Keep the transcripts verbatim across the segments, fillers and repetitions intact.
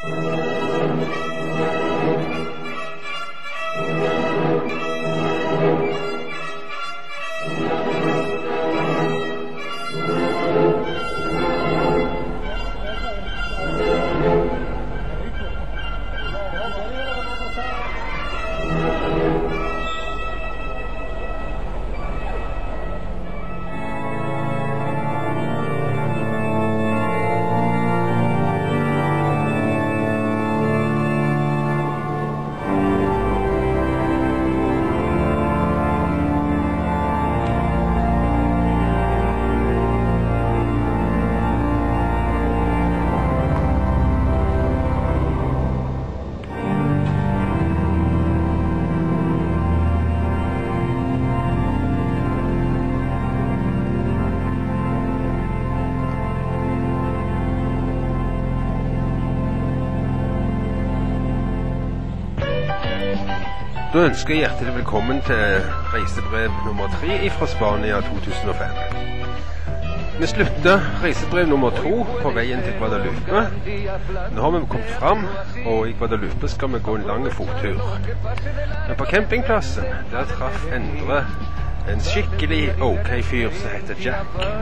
Da ønsker jeg hjertelig velkommen til reisebrev nummer tre fra Spania to tusen og fem. Vi slutter reisebrev nummer to på veien til Guadalupe. Nå har vi kommet fram, og i Guadalupe skal vi gå en lang fottur. Men på campingplassen, der traff Endre en skikkelig ok fyr som heter Jack.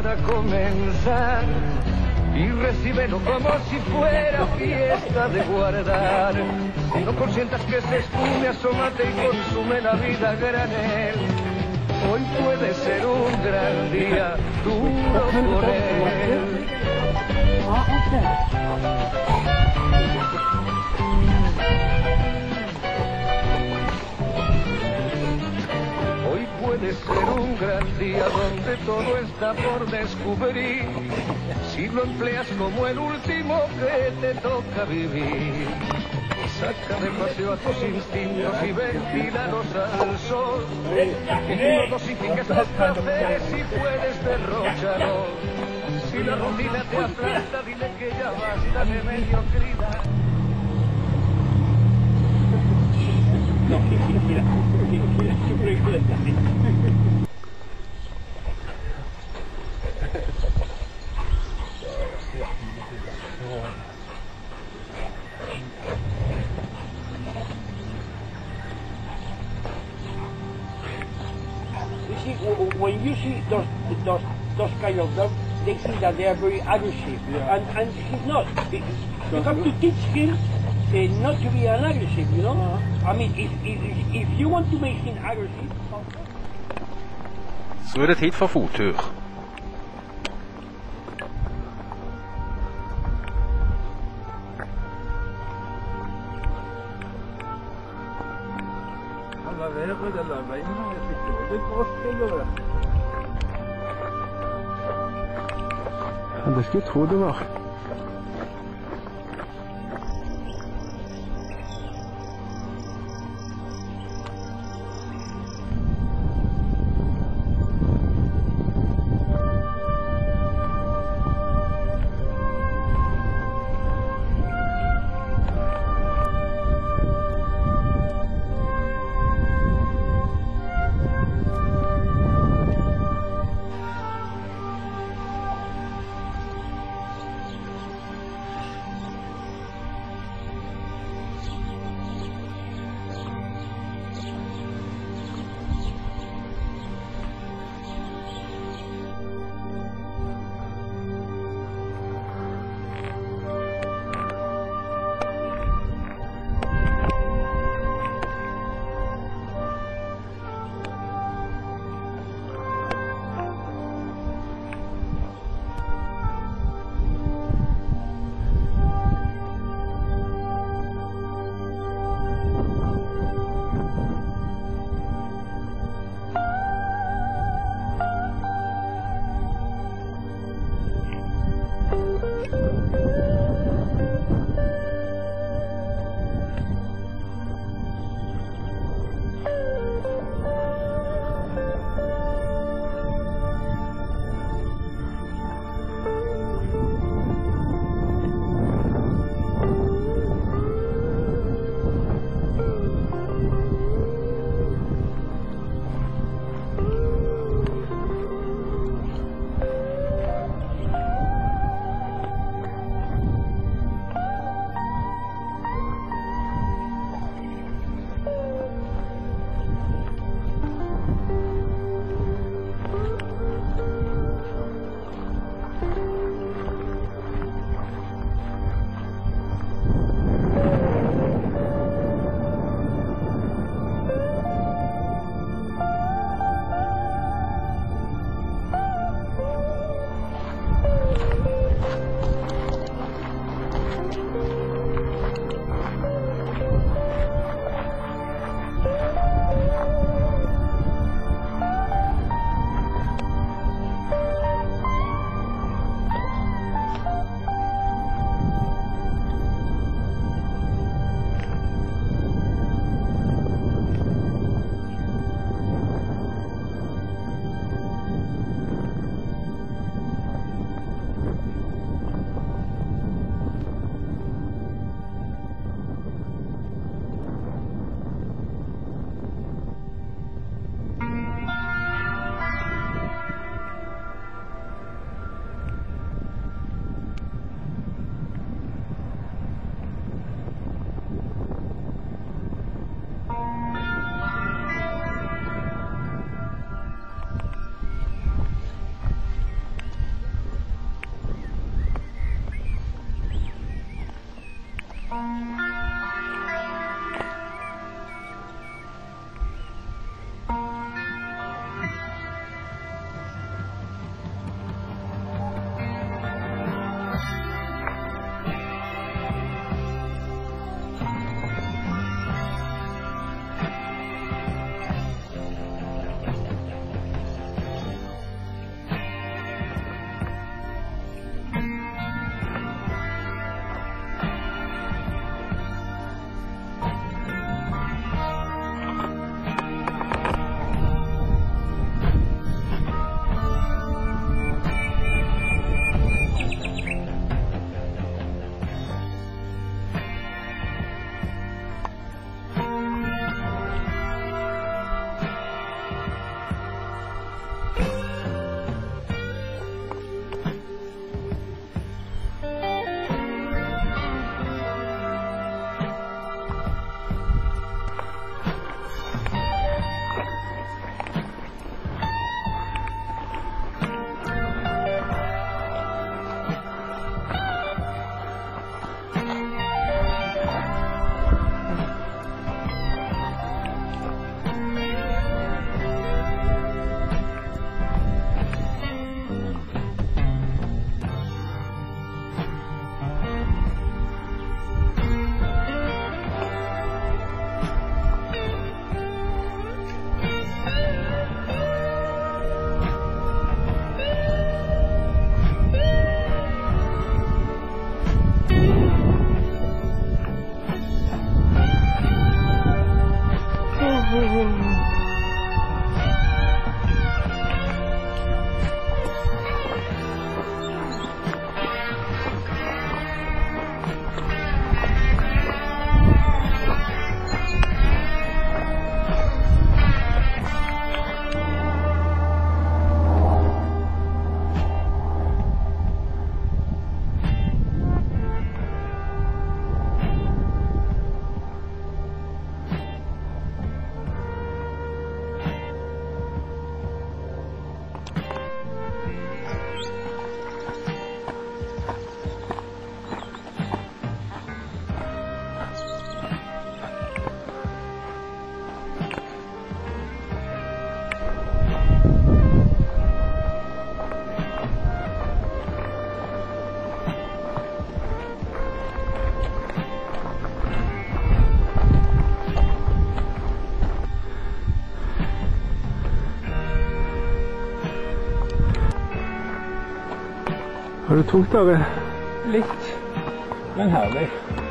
Y recíbelo como si fuera fiesta de guardar. No consientas que se espume, asómate y consume la vida a granel. Hoy puede ser un gran día, duro por él. Hoy puede ser un gran día donde todo está por descubrir. Si lo empleas como el último que te toca vivir, saca de paseo a tus instintos y ventílalos al sol. No dosifiques los placeres si puedes derrocharlos. Si la rutina te aplasta, dile que ya basta de mediocridad. No, mira, mira, mira, when you see those, those, those kind of dogs, they think that they are very aggressive, yeah. and, and he's not. He, you have to teach him uh, not to be an aggressive, you know? Uh-huh. I mean, if, if, if you want to make him aggressive... Så er det tid for fottur. Ja, det skulle jeg tro det var. Har du tungt av det? Litt, men herlig.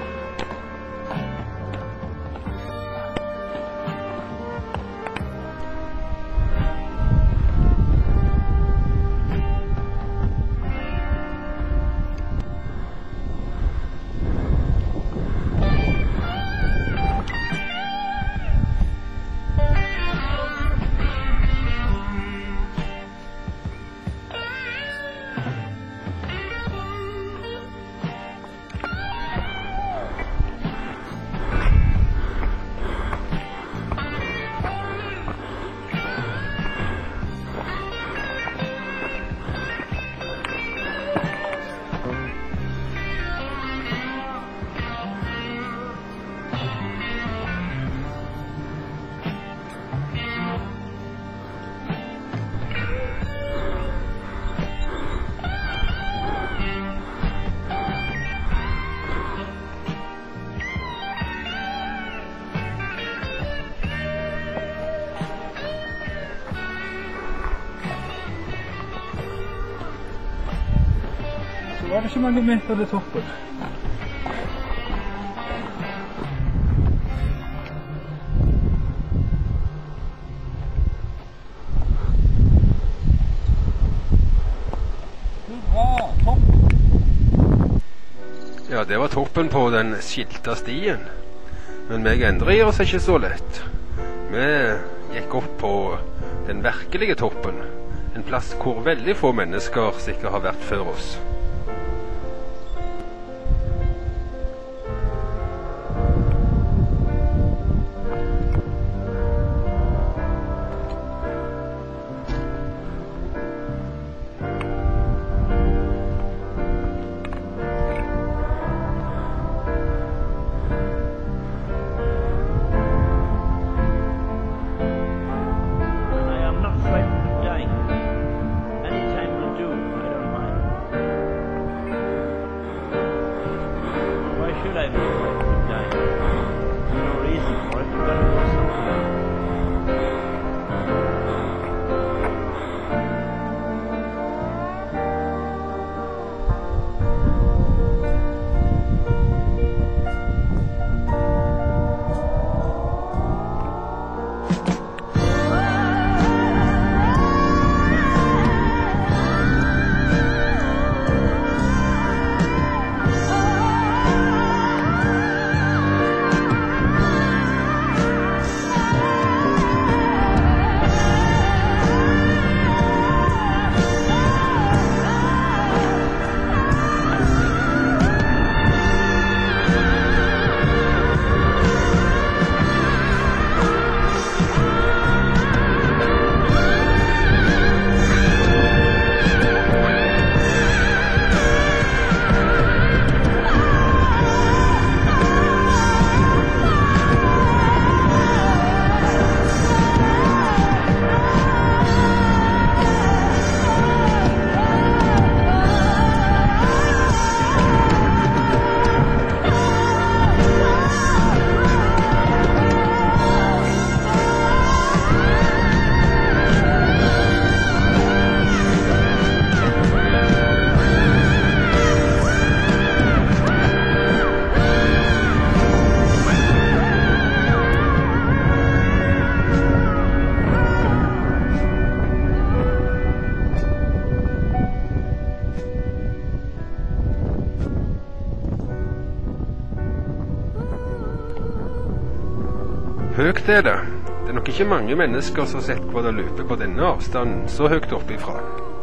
Var det ikke mange meter til toppen? Ja, det var toppen på den skilta stien. Men meg endrer oss ikke så lett. Vi gikk opp på den virkelige toppen. En plass hvor veldig få mennesker sikkert har vært før oss. Saturday game. No reason for it. You've got to do something. Høyt er det. Det er nok ikke mange mennesker som har sett Guadalupe på denne avstanden så høyt oppifra.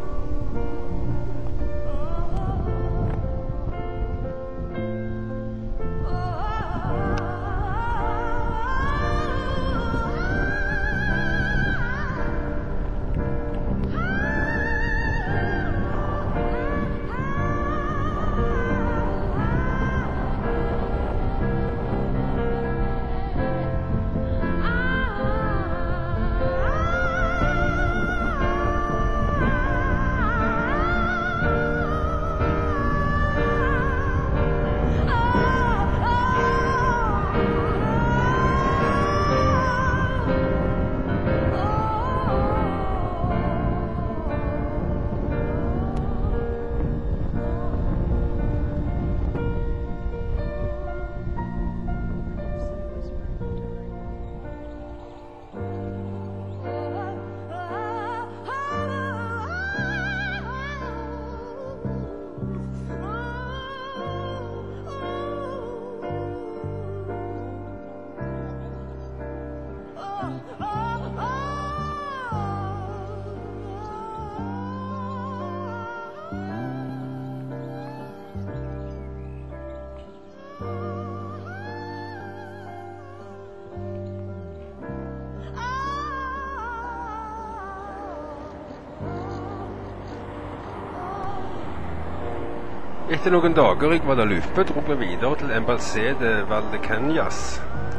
Etter noen dager i Guadalupe dro vi videre til Embalse de Valdecañas.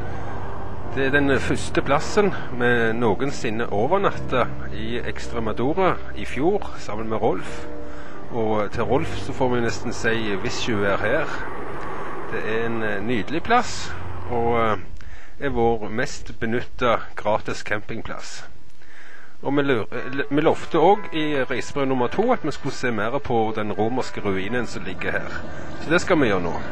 Det er den første plassen vi noensinne overnatta i Extremadura i fjor, sammen med Rolf. Og til Rolf så får vi nesten si hvis du er her. Det er en nydelig plass, og er vår mest benytta gratis campingplass. Og vi, vi lovte også i reisebrev nummer to at vi skulle se mer på den romerske ruinen som ligger her. Så det skal vi gjøre nå.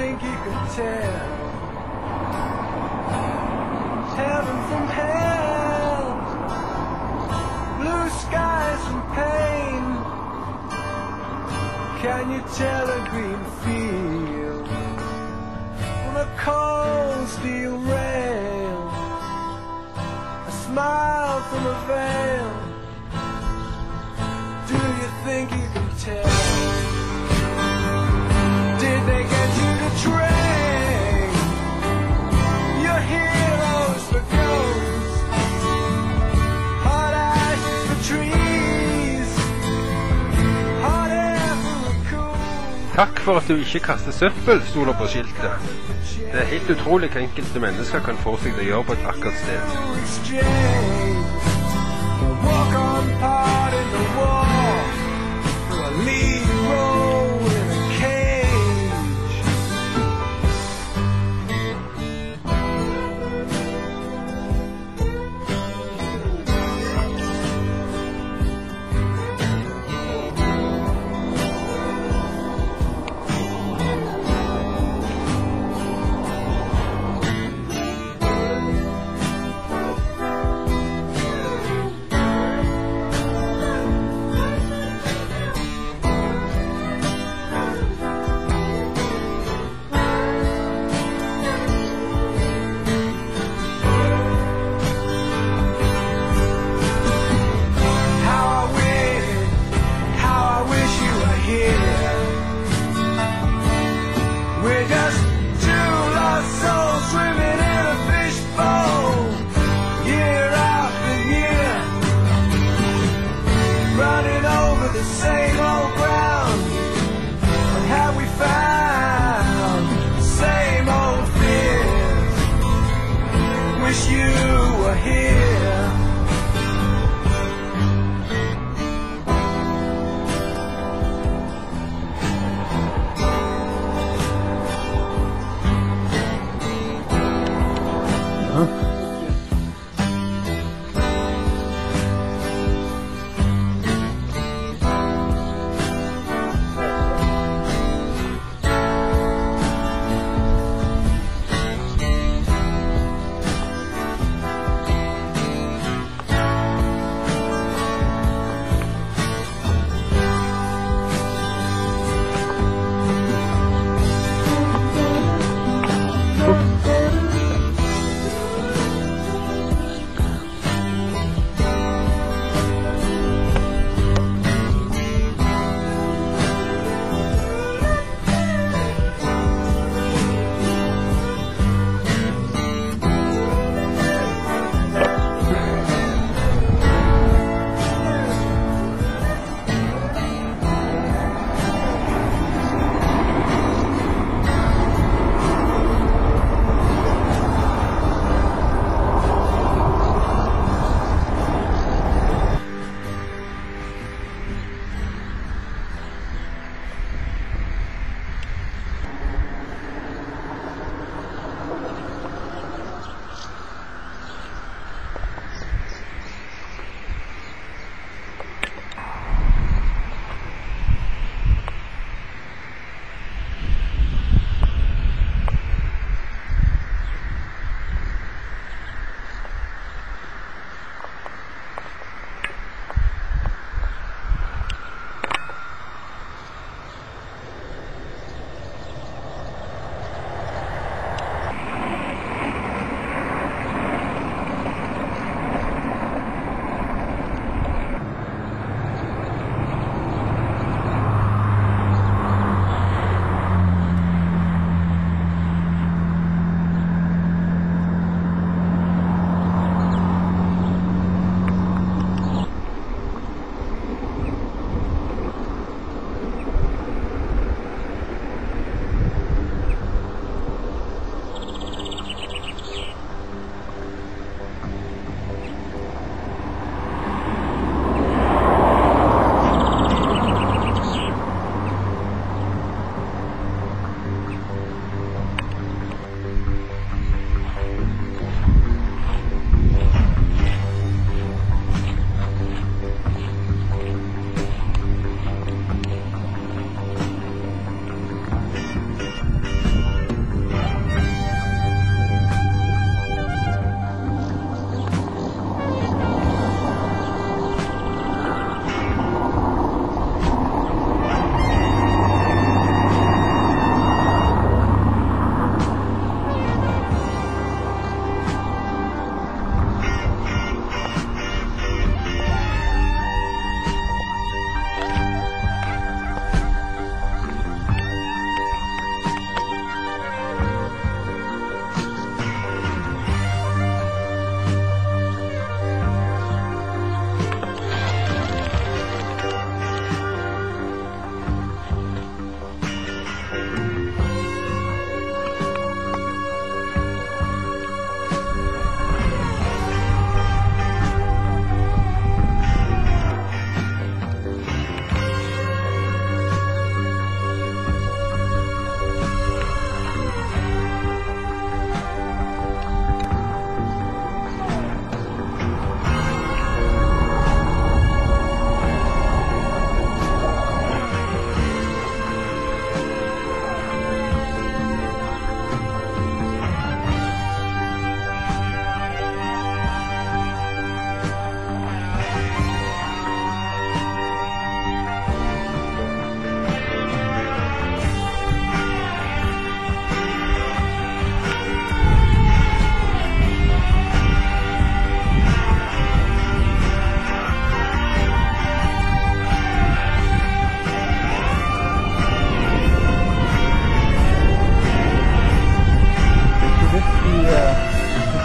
think you can tell heaven from hell, blue skies from pain? Can you tell a green field from a cold steel rail, a smile from a veil? Do you think you can tell? Did they get you to train your heroes for ghosts, hot ashes for trees, hot air for a cool? Takk for at du ikke kaster søppel, sto det på skiltet. Det er helt utrolig hva enkelte mennesker kan få seg til å gjøre på et vakkert sted. Walk on part in the war for a lead role in a cage.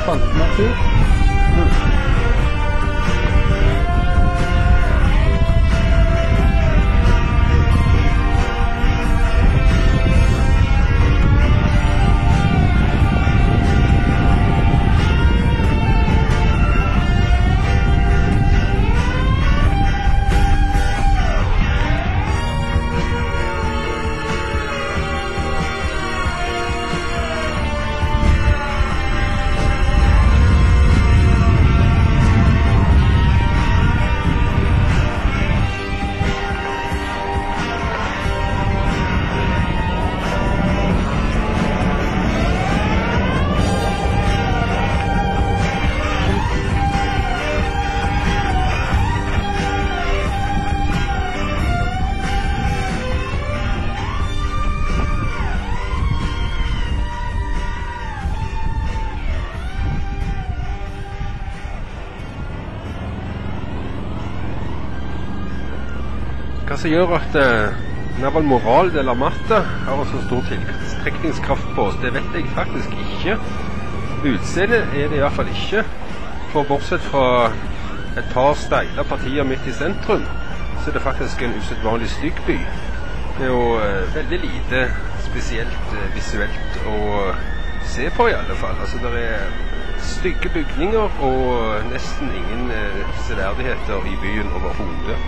Elefanten-natur. Hva som gjør at eh, Naval Moral de la Mata har så stor tiltrekningskraft på oss, det vet jeg faktisk ikke. Utseendet er det i hvert fall ikke. For bortsett fra et par steile partier midt i sentrum, så er det faktisk en usedvanlig stygg by. Det er jo eh, veldig lite spesielt eh, visuelt å se på i alle fall. Altså det er stygge bygninger og nesten ingen eh, severdigheter i byen overhodet.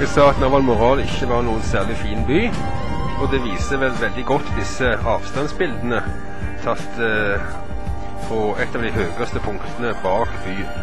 Jeg sa at Navalmoral ikke var noen særlig fin by, og det viser vel veldig godt disse avstandsbildene tatt eh, på et av de høyeste punktene bak byen.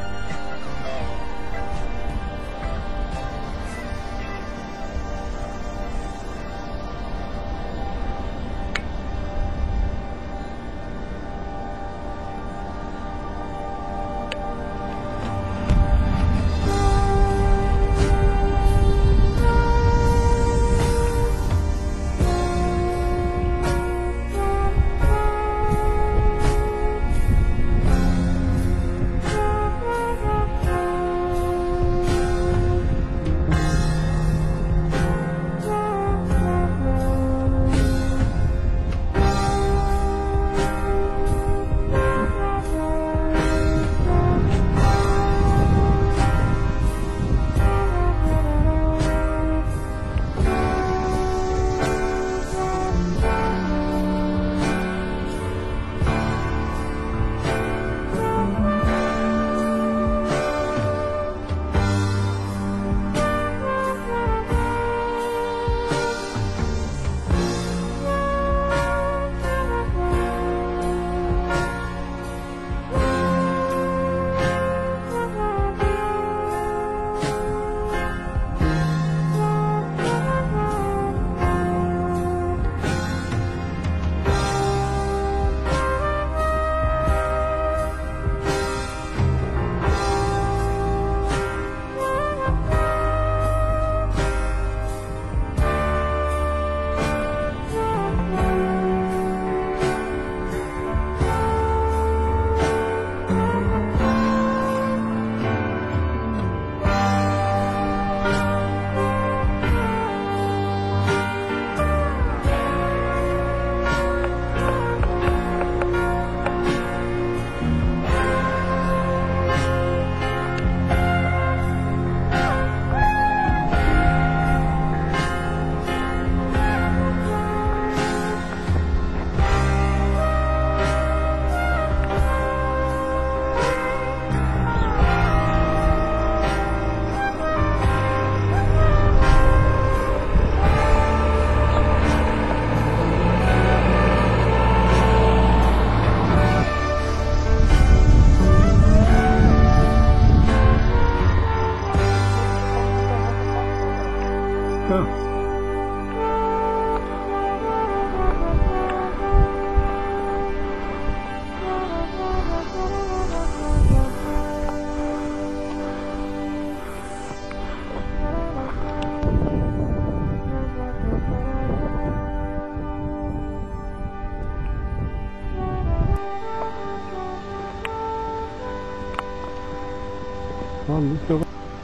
Vanlig skal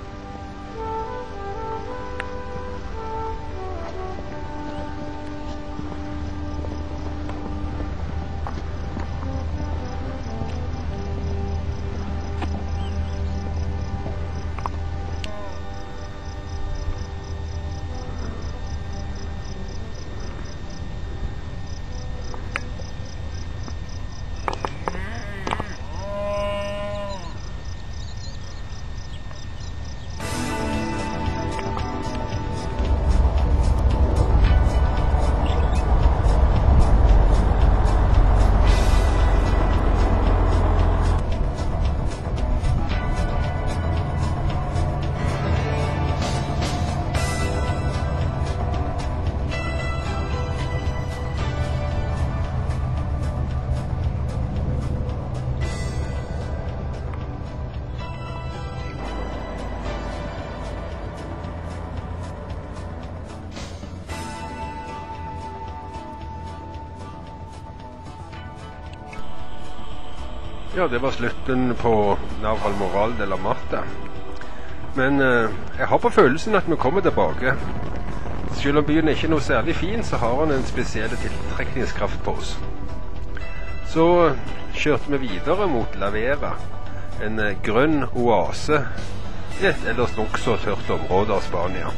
Ja, det var slutten på Navalmoral de la Mata. Men eh, jeg har på følelsen at vi kommer tilbake. Selv om byen ikke er noe særlig fin, så har han en spesiell tiltrekningskraft på oss. Så kjørte vi videre mot La Vera, en eh, grønn oase i et ellers nokså tørt område av Spania.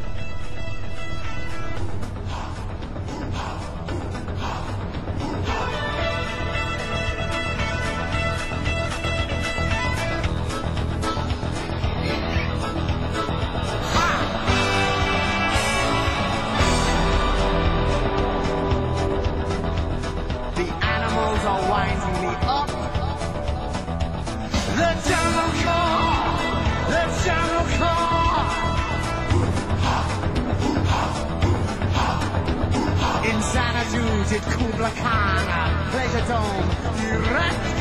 Republicana, Pleasure Dome, direct.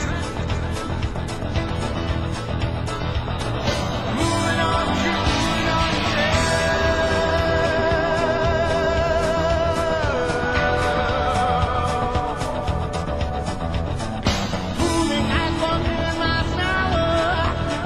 Moving on, moving on, moving and walking in my power,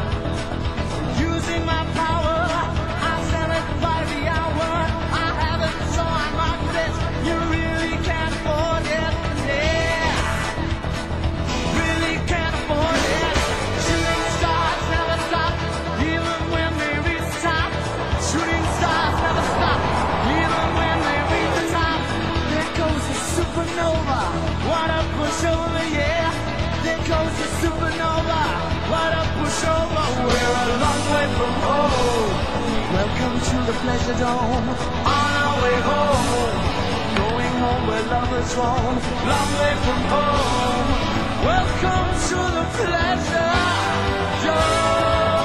using my power. I sell it by the hour. I have it, so I market it. You really can't afford it, yeah. Really can't afford it. Shooting stars never stop, even when they reach the top. Shooting stars never stop, even when they reach the top. There goes the supernova, what a pushover, yeah. There goes the supernova, what a pushover. We're a long way from home. Welcome to the Pleasure Dome, on our way home. Going home where lovers roam, long way from home. Welcome to the Pleasure Dome.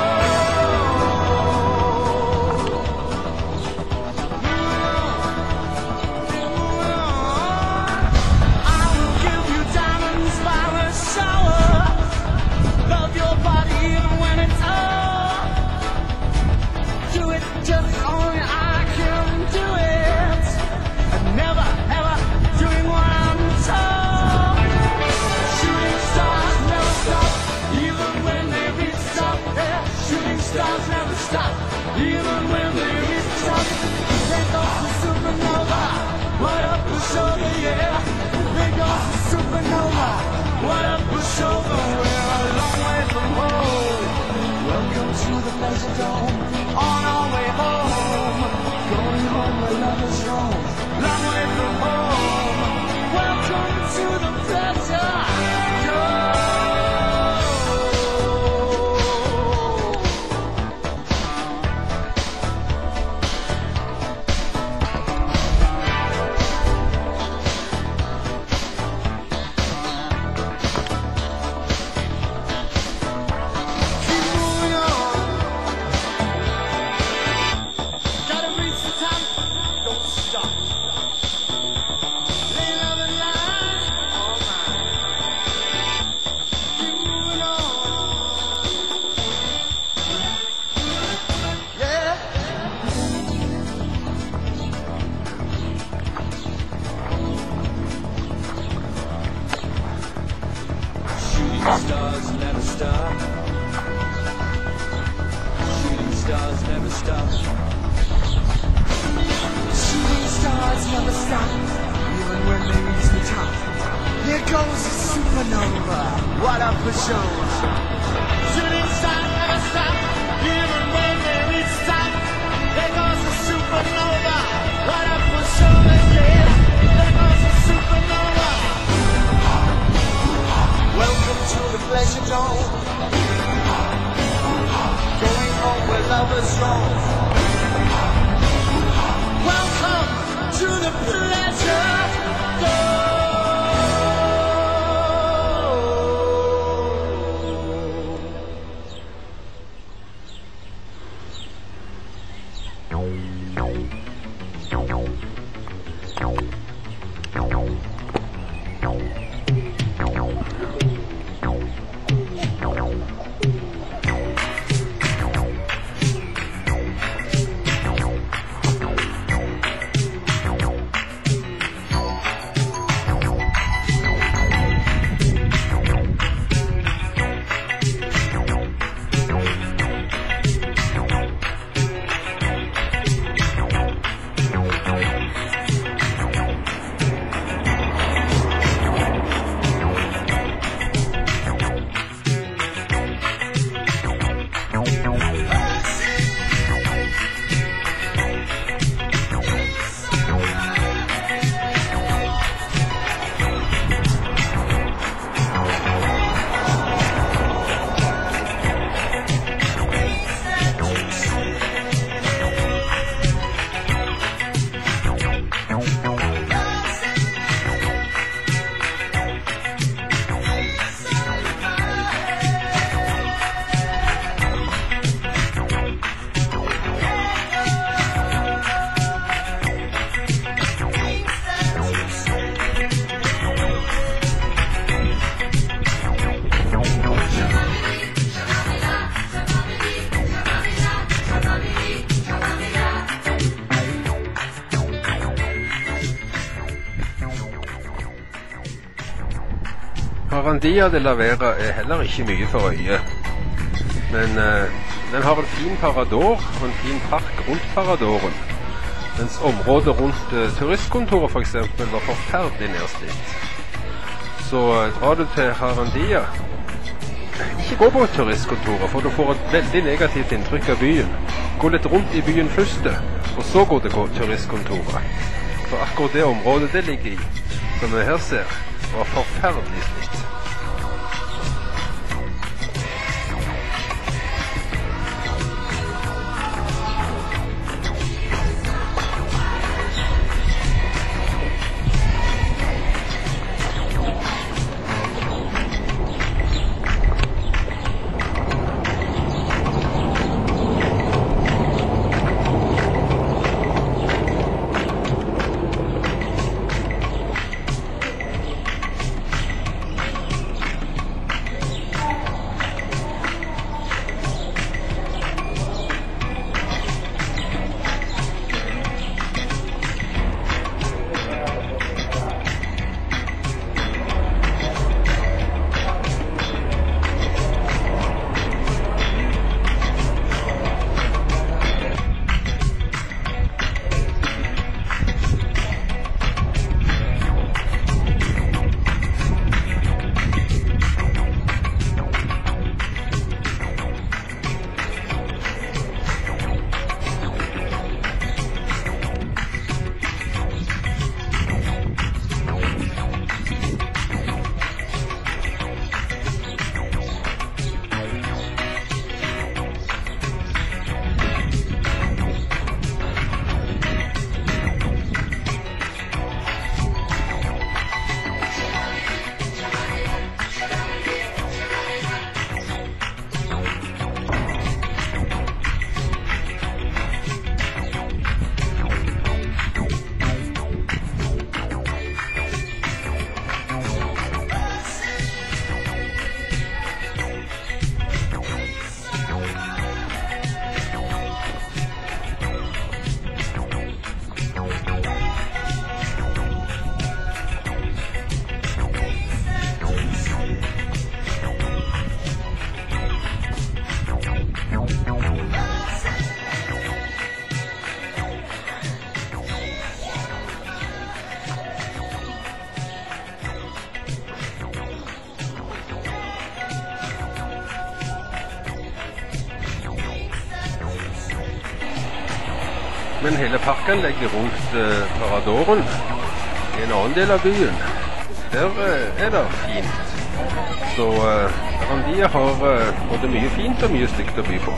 I will give you diamonds by the shower. Love your body even when it's up. Do it just only I can do it. And never ever doing what I'm told. Shooting stars never stop, even when they reach the top. Yeah, shooting stars never stop, even when they reach the top. There goes the supernova, what a pushover, yeah. There goes the supernova, what a pushover. We're a long way from home. Welcome to the Pleasure Dome, on our way home. Going home where lovers roam, long way from home. Welcome to the Pleasure Dome. Keep moving on. Gotta reach the top, don't stop. Lay love and lie, all mine. Keep moving on. Yeah. Shooting stars never stop. Shooting stars never stop. Shooting stars never stop, even when they reach the top. Here goes the supernova, what a pushover. Shooting stars never stop, even when they reach the top. There goes the supernova, what a pushover, yeah. There goes the supernova. Welcome to the Pleasure Dome. Going home where lovers roam. Welcome to the Pleasure Dome. Harandia de la Vera er heller ikke mye for øyet. Men uh, den har en fin parador og en fin park rundt paradoren. Mens området rundt uh, turistkontoret for eksempel var forferdelig nedslitt. Så uh, drar du til Harandia, ikke gå på turistkontoret, for du får et veldig negativt inntrykk av byen. Gå litt rundt i byen først, og så gå til turistkontoret. For akkurat det området det ligger i, som vi her ser, var forferdelig slitt. Men hele parken ligger rundt uh, paradoren i en annen del av byen. Der uh, er det fint. Så uh, Harandia har uh, både mye fint og mye stygt å by på.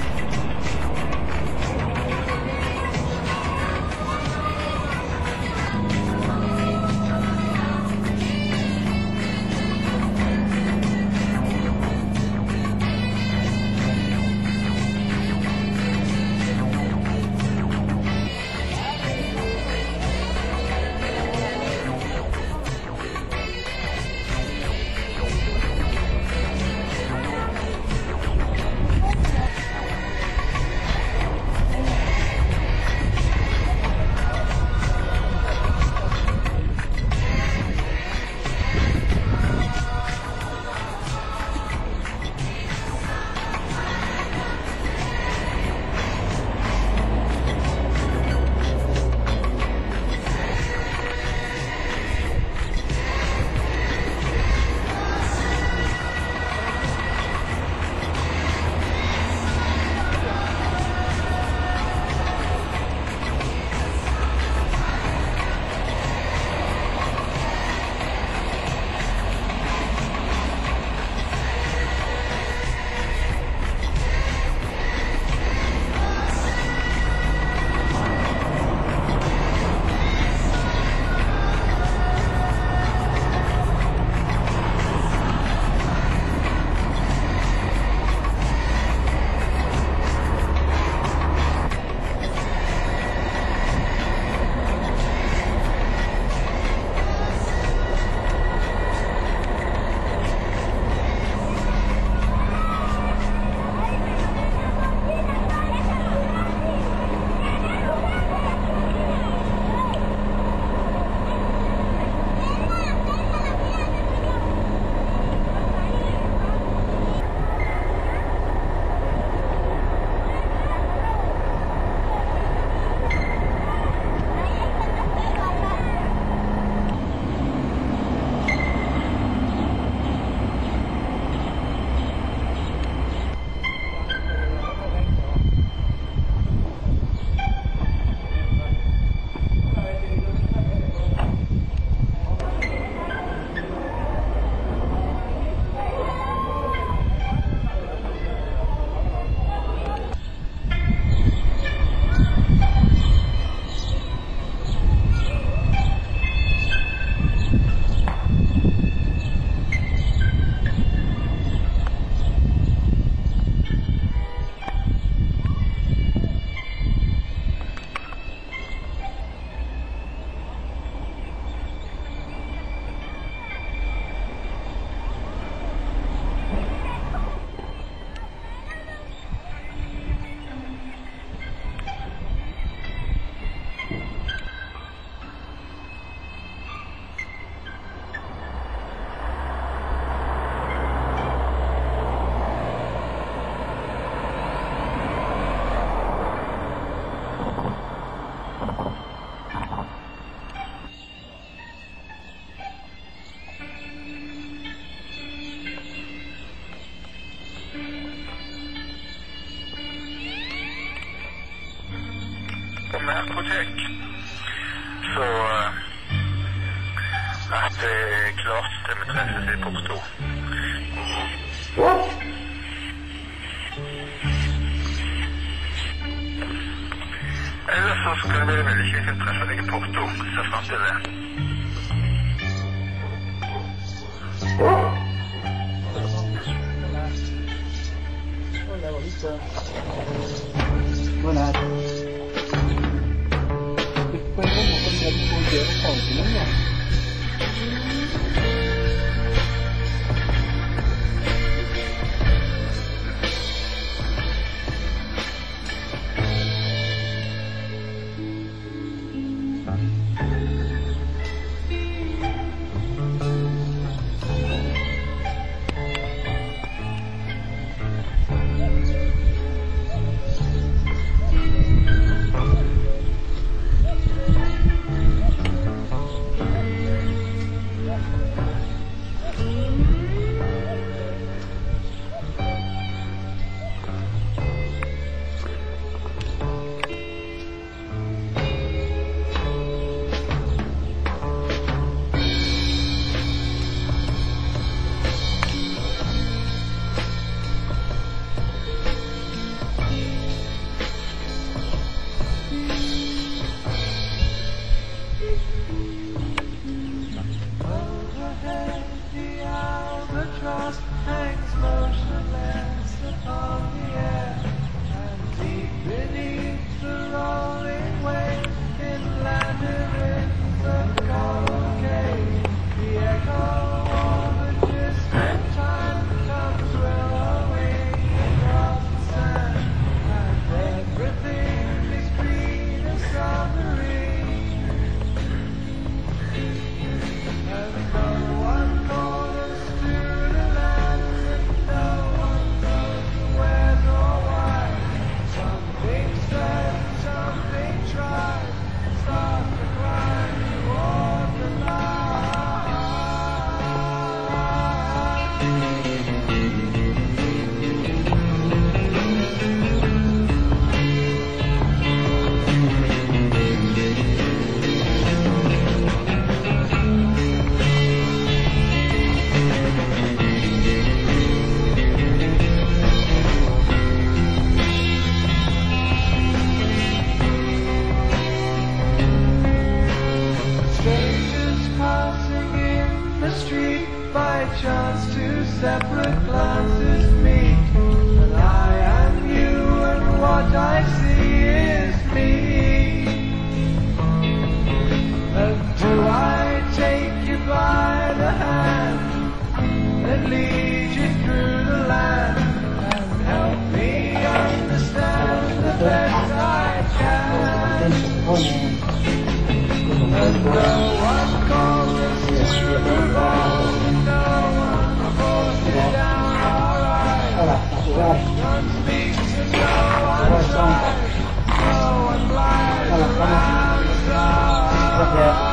på nærpotek. Så at det er klart til vi treffes i port to. Ellers så skal vi vel ikke treffe deg i port to. Se frem til det. Buenas. Después vamos a comprar un poco de fondo, ¿no? Separate glances meet, and I am you, and what I see is me. And do I take you by the hand and lead you through the land and help me understand the best I can? And no one calls us to move on, no one down our eyes. One speaks and no one tries. No one lies around us.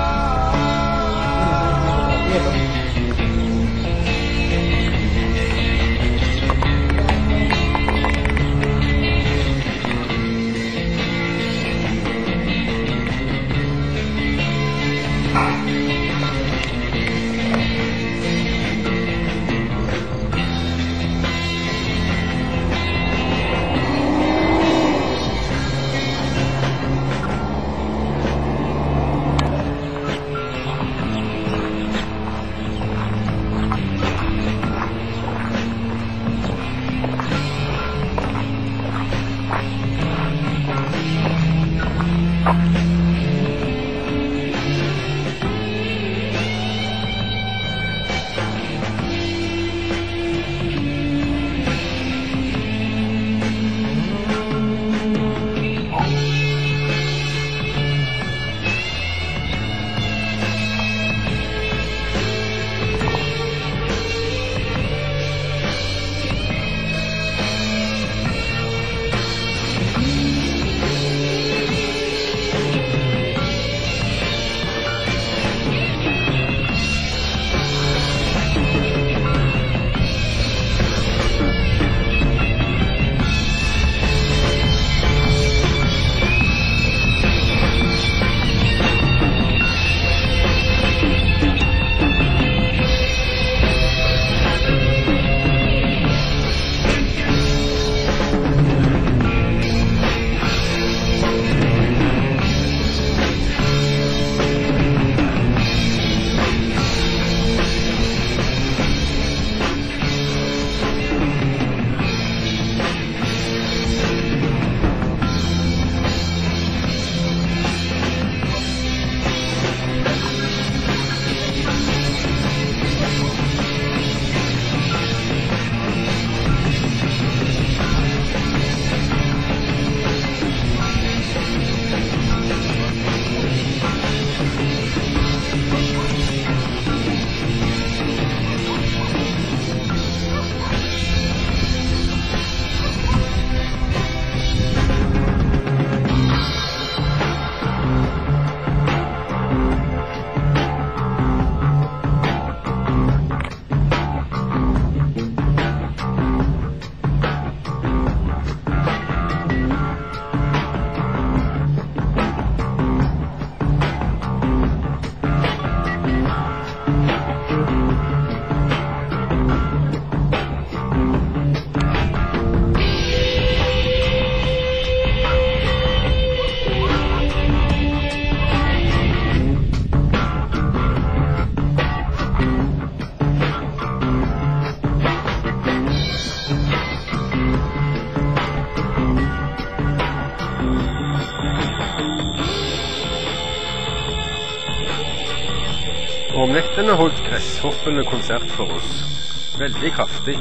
Om nettene holdt gresshoppene konsert for oss. Veldig kraftig.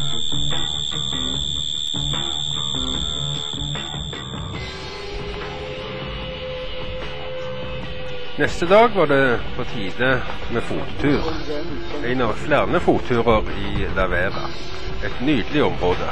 Neste dag var det på tide med fottur. En av flere fotturer i La Vera. Et nydelig område.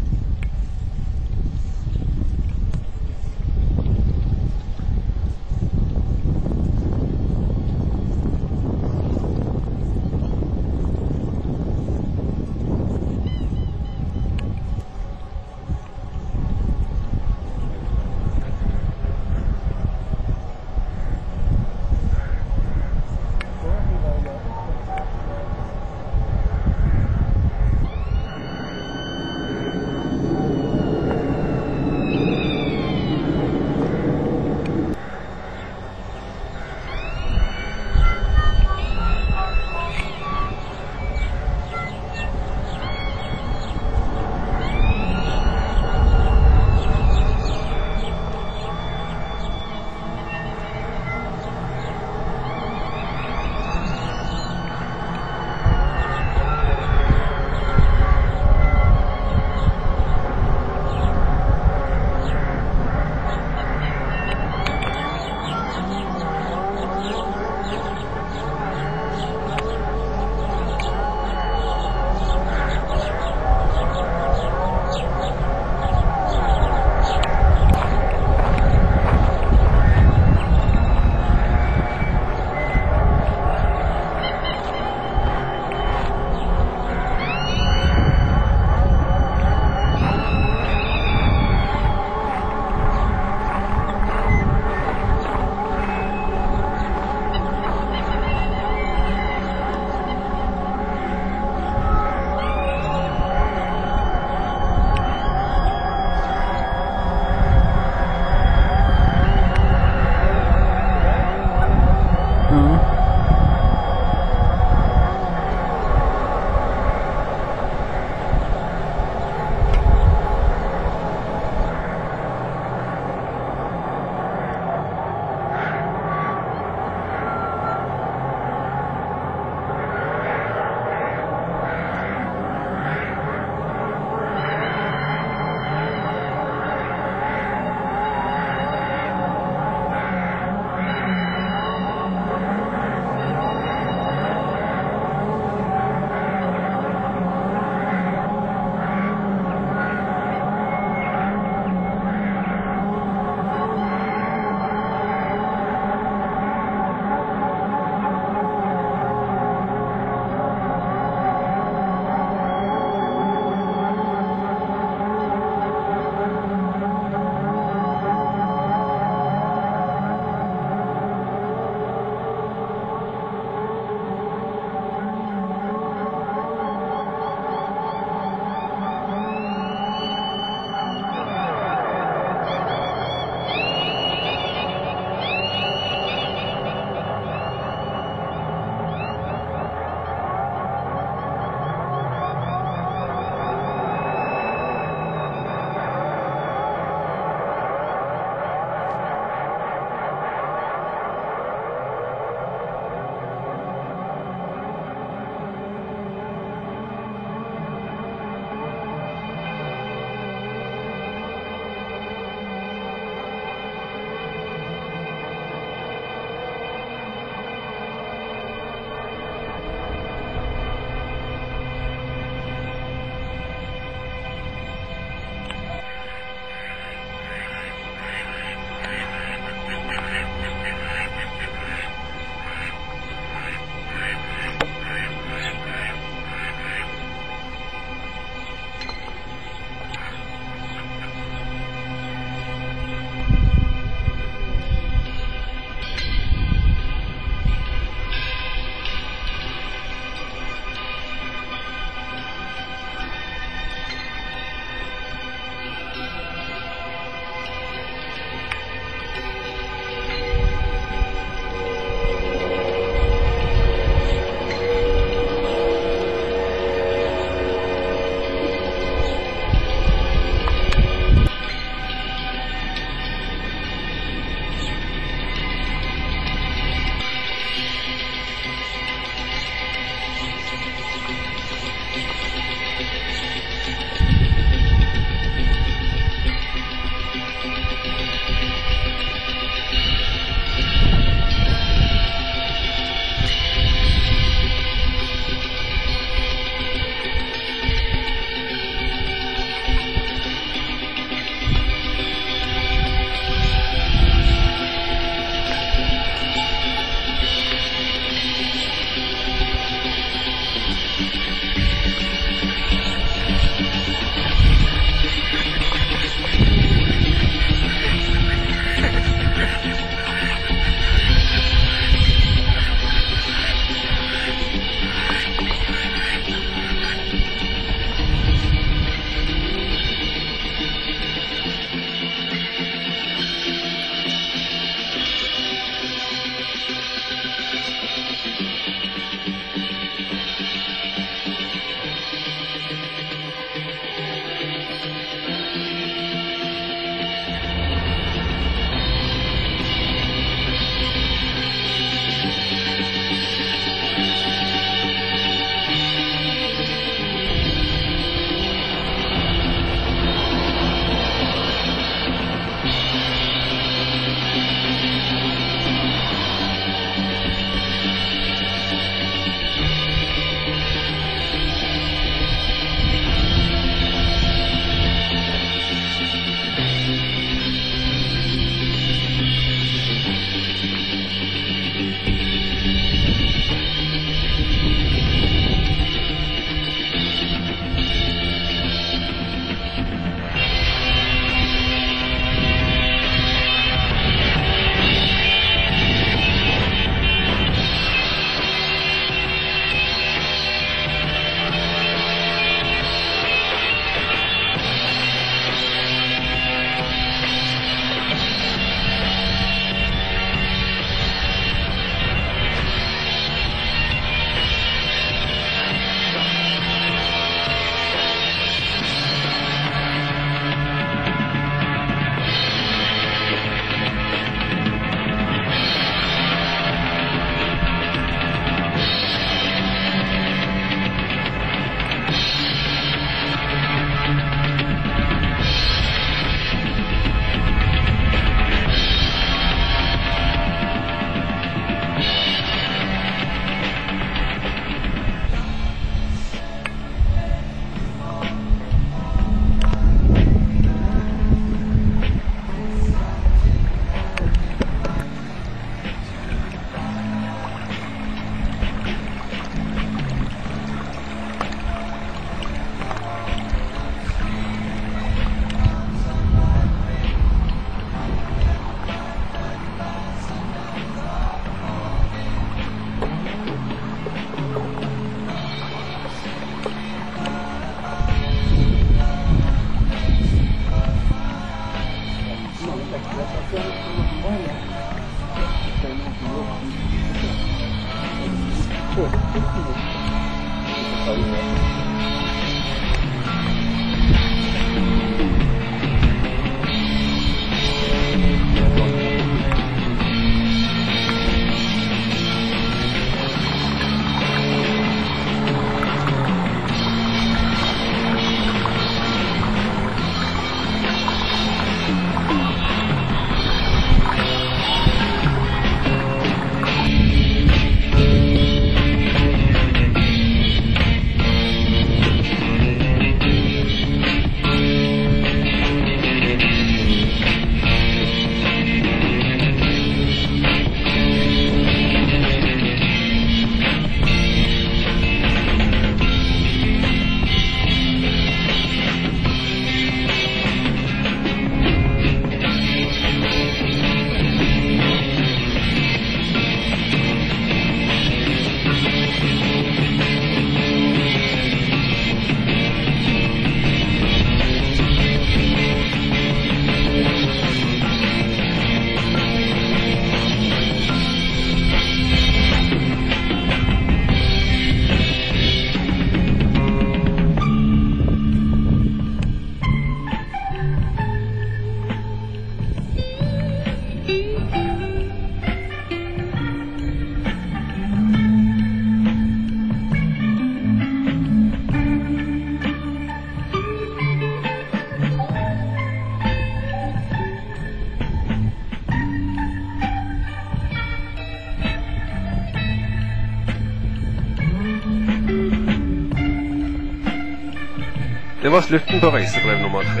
Det var slutten på reisebrev nummer tre.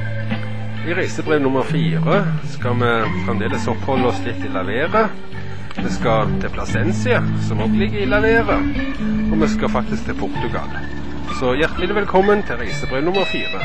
I reisebrev nummer fire skal vi fremdeles oppholde oss litt i Lavera. Vi skal til Plasencia, som også ligger i Lavera, og vi skal faktisk til Portugal. Så hjertelig velkommen til reisebrev nummer fire.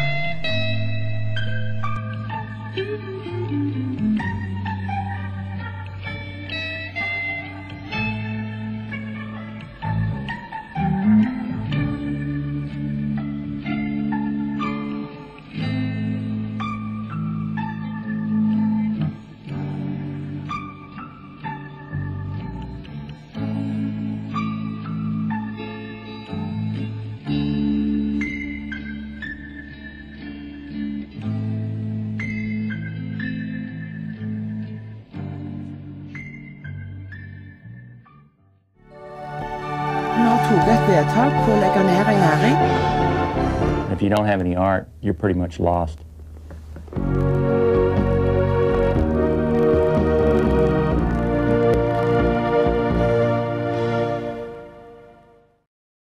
Nå tok et vedtak på å legge ned en næring. If you don't have any art, you're pretty much lost.